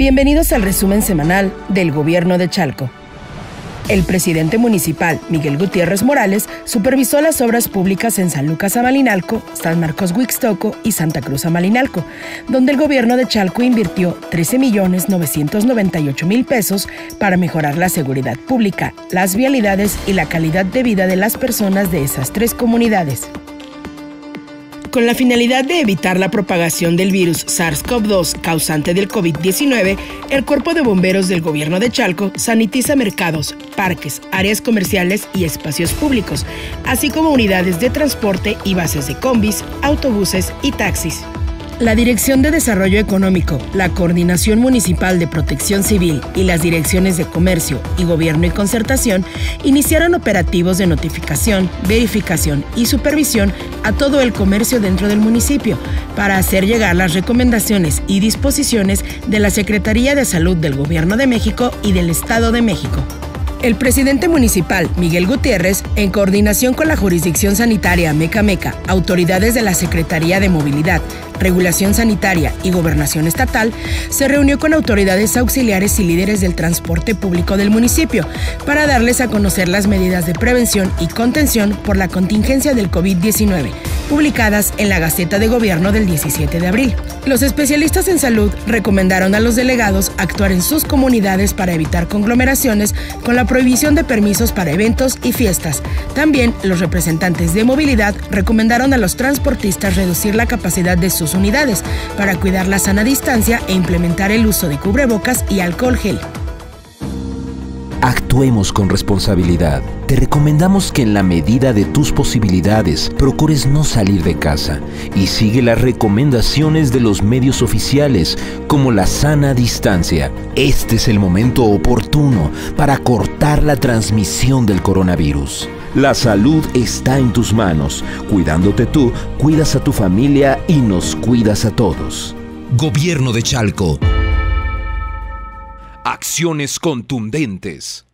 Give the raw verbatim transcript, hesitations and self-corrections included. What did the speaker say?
Bienvenidos al resumen semanal del Gobierno de Chalco. El presidente municipal, Miguel Gutiérrez Morales, supervisó las obras públicas en San Lucas Amalinalco, San Marcos Huixtoco y Santa Cruz Amalinalco, donde el gobierno de Chalco invirtió trece millones novecientos noventa y ocho mil pesos para mejorar la seguridad pública, las vialidades y la calidad de vida de las personas de esas tres comunidades. Con la finalidad de evitar la propagación del virus SARS CoV dos causante del COVID diecinueve, el Cuerpo de Bomberos del Gobierno de Chalco sanitiza mercados, parques, áreas comerciales y espacios públicos, así como unidades de transporte y bases de combis, autobuses y taxis. La Dirección de Desarrollo Económico, la Coordinación Municipal de Protección Civil y las Direcciones de Comercio y Gobierno y Concertación iniciaron operativos de notificación, verificación y supervisión a todo el comercio dentro del municipio para hacer llegar las recomendaciones y disposiciones de la Secretaría de Salud del Gobierno de México y del Estado de México. El presidente municipal, Miguel Gutiérrez, en coordinación con la Jurisdicción Sanitaria Mecameca, autoridades de la Secretaría de Movilidad, Regulación Sanitaria y Gobernación Estatal, se reunió con autoridades auxiliares y líderes del transporte público del municipio para darles a conocer las medidas de prevención y contención por la contingencia del COVID diecinueve, publicadas en la Gaceta de Gobierno del diecisiete de abril. Los especialistas en salud recomendaron a los delegados actuar en sus comunidades para evitar conglomeraciones con la prohibición de permisos para eventos y fiestas. También los representantes de movilidad recomendaron a los transportistas reducir la capacidad de sus unidades para cuidar la sana distancia e implementar el uso de cubrebocas y alcohol gel. Actuemos con responsabilidad. Te recomendamos que en la medida de tus posibilidades procures no salir de casa y sigue las recomendaciones de los medios oficiales como la sana distancia. Este es el momento oportuno para cortar la transmisión del coronavirus. La salud está en tus manos. Cuidándote tú, cuidas a tu familia y nos cuidas a todos. Gobierno de Chalco. Acciones contundentes.